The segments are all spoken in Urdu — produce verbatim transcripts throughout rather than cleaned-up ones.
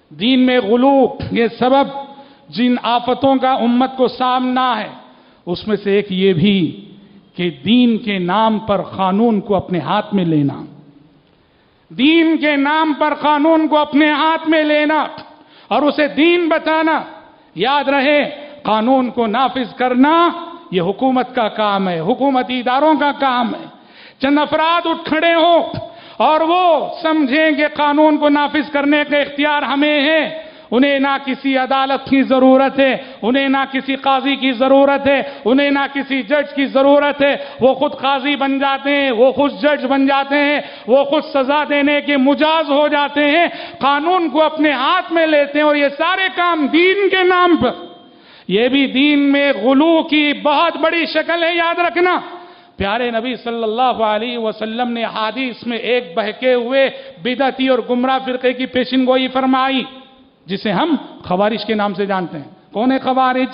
دین میں غلو یہ سبب جن آفتوں کا امت کو سامنا ہے اس میں سے ایک یہ بھی کہ دین کے نام پر قانون کو اپنے ہاتھ میں لینا، دین کے نام پر قانون کو اپنے ہاتھ میں لینا اور اسے دین بتانا۔ یاد رہے قانون کو نافذ کرنا یہ حکومت کا کام ہے، حکومتی اداروں کا کام ہے۔ چند افراد اٹھ کھڑے ہو اور وہ سمجھیں کہ قانون کو نافذ کرنے کا اختیار ہمیں ہے، انہیں نہ کسی عدالت کی ضرورت ہے، انہیں نہ کسی قاضی کی ضرورت ہے، انہیں نہ کسی جج کی ضرورت ہے، وہ خود قاضی بن جاتے ہیں، وہ خود جج بن جاتے ہیں، وہ خود سزا دینے کے مجاز ہو جاتے ہیں، قانون کو اپنے ہاتھ میں لیتے ہیں، اور یہ سارے کام دین کے نام پر۔ یہ بھی دین میں غلو کی بہت بڑی شکل ہے، یاد رکھنا۔ پیارے نبی صلی اللہ علیہ وسلم نے حدیث میں ایک بہکے ہوئے بدعتی اور گمراہ فرقے کی پیشن گوئی فرمائی جسے ہم خوارج کے نام سے جانتے ہیں۔ کون ہے خوارج؟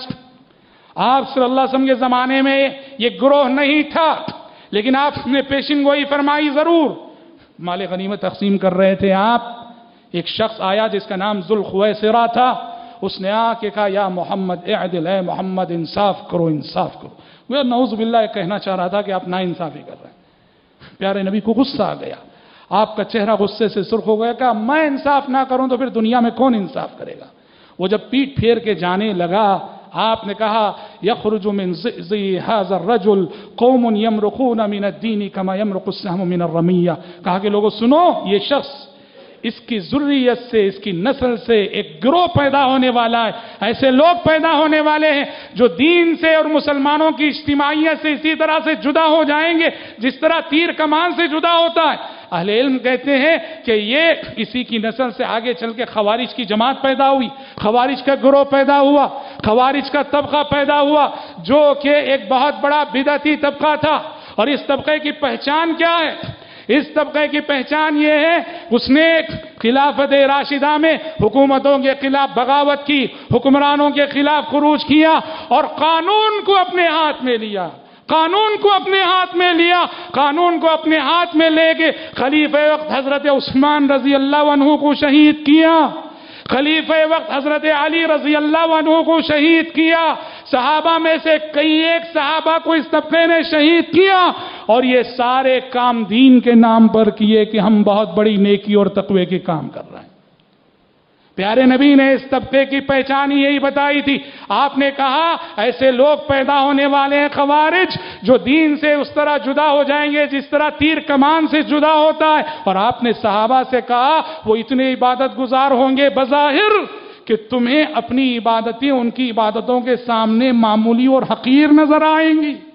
آپ صلی اللہ علیہ وسلم کے زمانے میں یہ گروہ نہیں تھا، لیکن آپ نے پیشن گوئی فرمائی ضرور۔ مال غنیمت تقسیم کر رہے تھے آپ، ایک شخص آیا جس کا نام ذوالخویسرہ تھا، اس نے آ کے کہا یا محمد اعدل، اے محمد انصاف کرو انصاف کرو۔ وہ نعوذ باللہ کہنا چاہ رہا تھا کہ آپ نا انصافی کر رہے ہیں۔ پیارے نبی کو غصہ آ گیا، آپ کا چہرہ غصے سے سرخ ہو گیا، کہا میں انصاف نہ کروں تو پھر دنیا میں کون انصاف کرے گا؟ وہ جب پیٹ پھیر کے جانے لگا آپ نے کہا یخرج من ضئضئ ھذا الرجل قوم یمرقون من الدین کما یمرق السهم من الرمیہ۔ کہا کہ لوگوں سنو، یہ شخص اس کی ذریت سے، اس کی نسل سے ایک گروہ پیدا ہونے والا ہے، ایسے لوگ پیدا ہونے والے ہیں جو دین سے اور مسلمانوں کی اجتماعیت سے اسی طرح سے جدا ہو جائیں گے جس طرح تیر کمان سے جدا ہوتا ہے۔ اہل علم کہتے ہیں کہ یہ اسی کی نسل سے آگے چل کے خوارج کی جماعت پیدا ہوئی، خوارج کا گروہ پیدا ہوا، خوارج کا طبقہ پیدا ہوا جو کہ ایک بہت بڑا بدعتی طبقہ تھا۔ اور اس طبقے کی پہچان کیا ہے؟ اس طبقے کی پہچان یہ ہے اس نے خلافت راشدہ میں حکومتوں کے خلاف بغاوت کی، حکمرانوں کے خلاف خروج کیا اور قانون کو اپنے ہاتھ میں لیا، قانون کو اپنے ہاتھ میں لیا، قانون کو اپنے ہاتھ میں لے کے خلیفہ وقت حضرت عثمان رضی اللہ عنہ کو شہید کیا، خلیفہ وقت حضرت علی رضی اللہ عنہ کو شہید کیا، صحابہ میں سے کئی ایک صحابہ کو اس طبقے نے شہید کیا، اور یہ سارے کام دین کے نام پر کیے کہ ہم بہت بڑی نیکی اور تقوی کے کام کر رہے ہیں۔ پیارے نبی نے اس طبقے کی پہچان یہی بتائی تھی۔ آپ نے کہا ایسے لوگ پیدا ہونے والے ہیں خوارج جو دین سے اس طرح جدا ہو جائیں گے جس طرح تیر کمان سے جدا ہوتا ہے، اور آپ نے صحابہ سے کہا وہ اتنے عبادت گزار ہوں گے بظاہر کہ تمہیں اپنی عبادتیں ان کی عبادتوں کے سامنے معمولی اور حقیر نظر آئیں گی۔